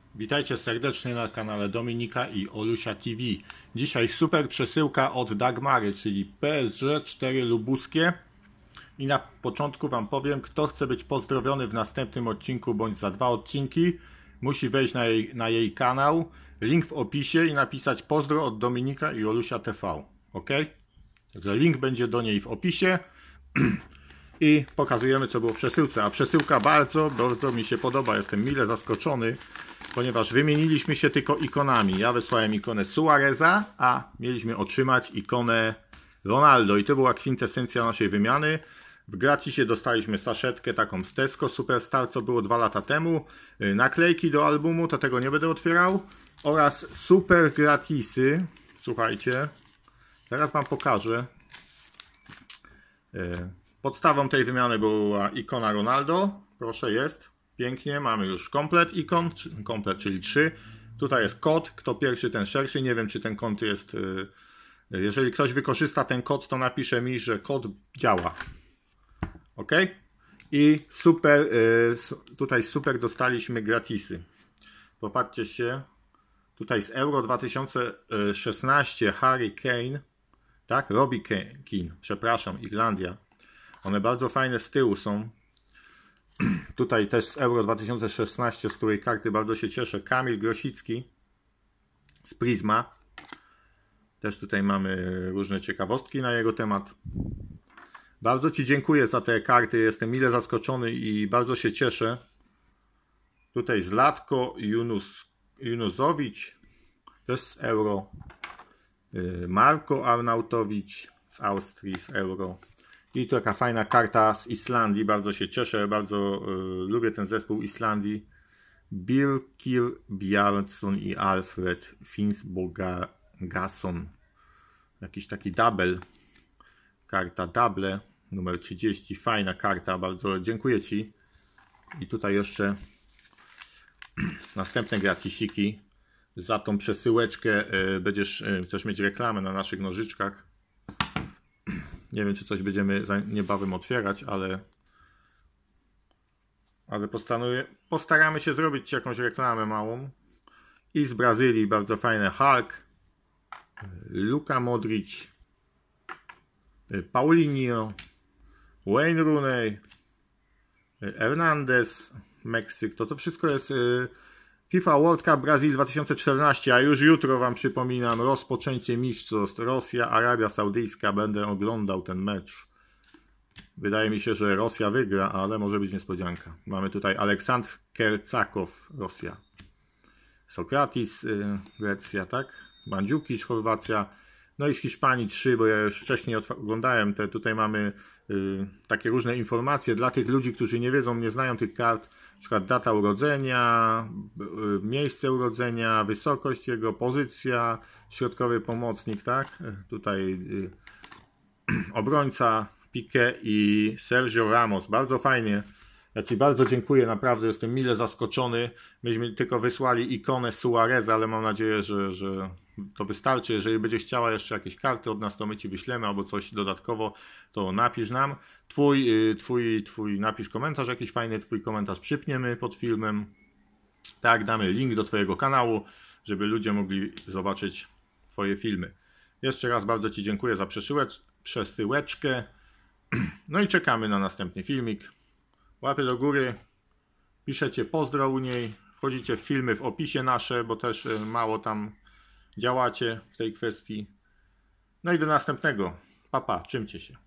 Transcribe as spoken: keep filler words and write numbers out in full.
Witajcie serdecznie na kanale Dominika i Olusia T V. Dzisiaj super przesyłka od Dagmary, czyli P S G cztery lubuskie. I na początku Wam powiem, kto chce być pozdrowiony w następnym odcinku bądź za dwa odcinki, musi wejść na jej, na jej kanał, link w opisie i napisać pozdro od Dominika i Olusia T V. Ok? Także link będzie do niej w opisie. I pokazujemy, co było w przesyłce. A przesyłka bardzo, bardzo mi się podoba. Jestem mile zaskoczony, ponieważ wymieniliśmy się tylko ikonami. Ja wysłałem ikonę Suareza, a mieliśmy otrzymać ikonę Ronaldo. I to była kwintesencja naszej wymiany. W gratisie dostaliśmy saszetkę taką z Tesco Superstar, co było dwa lata temu. Naklejki do albumu, to tego nie będę otwierał. Oraz super gratisy. Słuchajcie, teraz Wam pokażę. Podstawą tej wymiany była ikona Ronaldo. Proszę, jest. Pięknie. Mamy już komplet ikon. Komplet, czyli trzy. Tutaj jest kod. Kto pierwszy, ten szerszy. Nie wiem, czy ten kod jest... Jeżeli ktoś wykorzysta ten kod, to napisze mi, że kod działa. Ok? I super... Tutaj super dostaliśmy gratisy. Popatrzcie się. Tutaj z Euro dwa tysiące szesnaście Harry Kane. Tak? Robbie Keane. Przepraszam. Irlandia. One bardzo fajne z tyłu są. Tutaj też z Euro dwa tysiące szesnaście, z której karty bardzo się cieszę. Kamil Grosicki z Prisma. Też tutaj mamy różne ciekawostki na jego temat. Bardzo Ci dziękuję za te karty. Jestem mile zaskoczony i bardzo się cieszę. Tutaj Zlatko Junus, Junusowicz. Też z Euro. Marko Arnautowicz z Austrii, z Euro. I to taka fajna karta z Islandii, bardzo się cieszę, bardzo y, lubię ten zespół Islandii. Birkir Bjarnason i Alfred Finsbogason. Jakiś taki double. Karta double, numer trzydzieści, fajna karta, bardzo dziękuję Ci. I tutaj jeszcze następne gratisiki. Za tą przesyłeczkę y, będziesz y, chcesz mieć reklamę na naszych nożyczkach. Nie wiem, czy coś będziemy niebawem otwierać, ale, ale postaramy się zrobić jakąś reklamę małą. I z Brazylii bardzo fajne Hulk, Luka Modric, Paulinho, Wayne Rooney, Hernandez, Meksyk. To to wszystko jest FIFA World Cup Brazil dwa tysiące czternaście, a już jutro Wam przypominam rozpoczęcie mistrzostw Rosja, Arabia Saudyjska. Będę oglądał ten mecz. Wydaje mi się, że Rosja wygra, ale może być niespodzianka. Mamy tutaj Aleksandr Kercakow, Rosja. Sokratis, yy, Grecja, tak? Mandzukic, Chorwacja. No i z Hiszpanii trzy, bo ja już wcześniej oglądałem te. Tutaj mamy yy, takie różne informacje dla tych ludzi, którzy nie wiedzą, nie znają tych kart. Na przykład data urodzenia, miejsce urodzenia, wysokość jego, pozycja, środkowy pomocnik, tak? Tutaj yy, obrońca Piqué i Sergio Ramos. Bardzo fajnie. Ja Ci bardzo dziękuję, naprawdę jestem mile zaskoczony. Myśmy tylko wysłali ikonę Suareza, ale mam nadzieję, że, że to wystarczy. Jeżeli będziesz chciała jeszcze jakieś karty od nas, to my Ci wyślemy albo coś dodatkowo, to napisz nam. Twój, twój, twój napisz komentarz jakiś fajny, Twój komentarz przypniemy pod filmem. Tak, damy link do Twojego kanału, żeby ludzie mogli zobaczyć Twoje filmy. Jeszcze raz bardzo Ci dziękuję za przesyłeczkę. No i czekamy na następny filmik. Łapy do góry, piszecie pozdro u niej, wchodzicie w filmy w opisie nasze, bo też mało tam działacie w tej kwestii. No i do następnego. Pa, pa, trzymcie się.